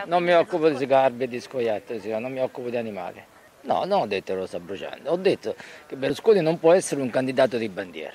Non mi occupo di scarpe e di scoiattoli, non mi occupo di animali. No, non ho detto che lo sta bruciando, ho detto che Berlusconi non può essere un candidato di bandiera.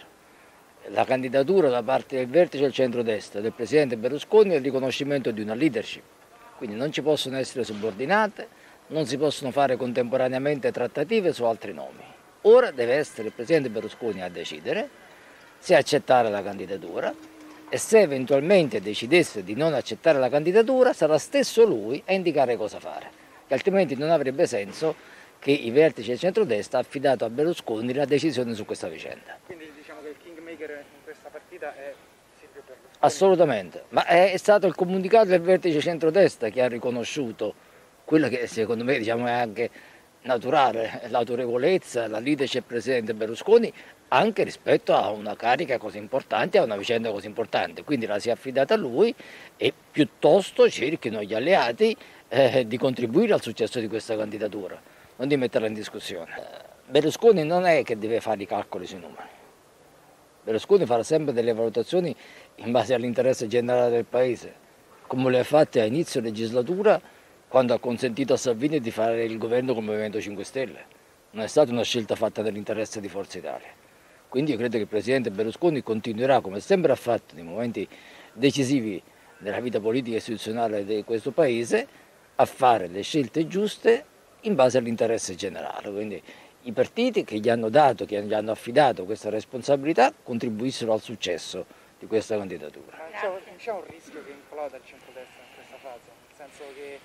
La candidatura da parte del vertice del centrodestra, del presidente Berlusconi, è il riconoscimento di una leadership. Quindi non ci possono essere subordinate, non si possono fare contemporaneamente trattative su altri nomi. Ora deve essere il presidente Berlusconi a decidere se accettare la candidatura e se eventualmente decidesse di non accettare la candidatura sarà stesso lui a indicare cosa fare, che altrimenti non avrebbe senso che i vertici del centrodestra hanno affidato a Berlusconi la decisione su questa vicenda. Quindi diciamo che il kingmaker in questa partita è Silvio Berlusconi? Assolutamente, ma è stato il comunicato del vertice centrodestra che ha riconosciuto quello che secondo me è anche naturale, l'autorevolezza, la leadership del presidente Berlusconi anche rispetto a una carica così importante, a una vicenda così importante, quindi la si è affidata a lui e piuttosto cerchino gli alleati di contribuire al successo di questa candidatura, non di metterla in discussione. Berlusconi non è che deve fare i calcoli sui numeri, Berlusconi farà sempre delle valutazioni in base all'interesse generale del Paese, come le ha fatte a inizio legislatura quando ha consentito a Salvini di fare il governo con il Movimento 5 Stelle. Non è stata una scelta fatta nell'interesse di Forza Italia. Quindi io credo che il Presidente Berlusconi continuerà, come sempre ha fatto nei momenti decisivi della vita politica e istituzionale di questo Paese, a fare le scelte giuste in base all'interesse generale. Quindi i partiti che gli hanno dato, che gli hanno affidato questa responsabilità, contribuissero al successo di questa candidatura. C'è un rischio che imploda il centrodestra in questa fase, nel senso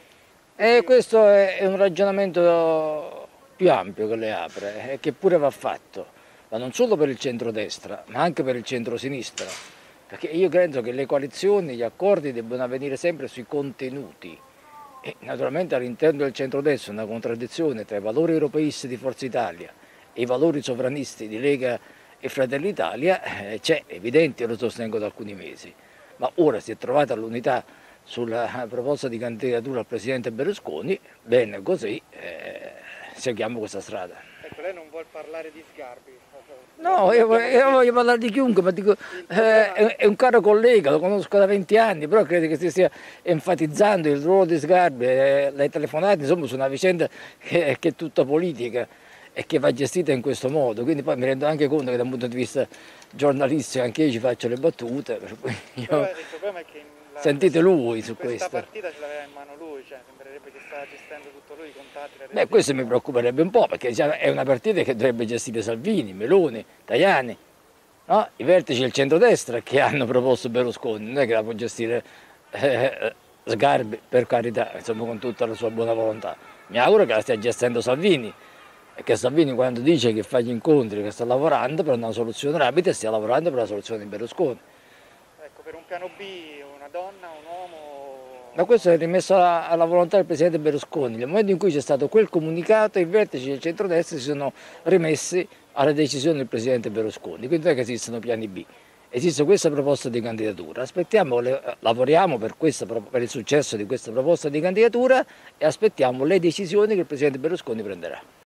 che... Questo è un ragionamento più ampio che le apre e che pure va fatto, ma non solo per il centrodestra, ma anche per il centrosinistra, perché io credo che le coalizioni, gli accordi debbano avvenire sempre sui contenuti e naturalmente all'interno del centrodestra una contraddizione tra i valori europeisti di Forza Italia e i valori sovranisti di Lega e Fratelli d'Italia c'è, evidente, io lo sostengo da alcuni mesi, ma ora si è trovata l'unità sulla proposta di candidatura al Presidente Berlusconi, bene così, seguiamo questa strada. Ecco, lei non vuol parlare di Sgarbi? No, io voglio parlare di chiunque, ma dico, è un caro collega, lo conosco da 20 anni, però credo che si stia enfatizzando il ruolo di Sgarbi, le telefonate, insomma, su una vicenda che è tutta politica e che va gestita in questo modo, quindi poi mi rendo anche conto che da un punto di vista giornalistico anche io ci faccio le battute, per cui il problema è che sentite lui su questa questo. Partita ce l'aveva in mano lui, cioè sembrerebbe che stava gestendo tutto lui, i contatti, le Beh, questo mi preoccuperebbe un po', perché è una partita che dovrebbe gestire Salvini, Meloni, Tajani, no? I vertici del centrodestra che hanno proposto Berlusconi, non è che la può gestire Sgarbi, per carità, insomma, con tutta la sua buona volontà. Mi auguro che la stia gestendo Salvini e che Salvini, quando dice che fa gli incontri, che sta lavorando per una soluzione rapida, stia lavorando per la soluzione di Berlusconi. Ecco, per un piano B, una donna, un uomo... Ma questo è rimesso alla volontà del Presidente Berlusconi. Nel momento in cui c'è stato quel comunicato, i vertici del centrodestra si sono rimessi alla decisione del Presidente Berlusconi. Quindi non è che esistono piani B, esiste questa proposta di candidatura. Aspettiamo, lavoriamo per il successo di questa proposta di candidatura e aspettiamo le decisioni che il Presidente Berlusconi prenderà.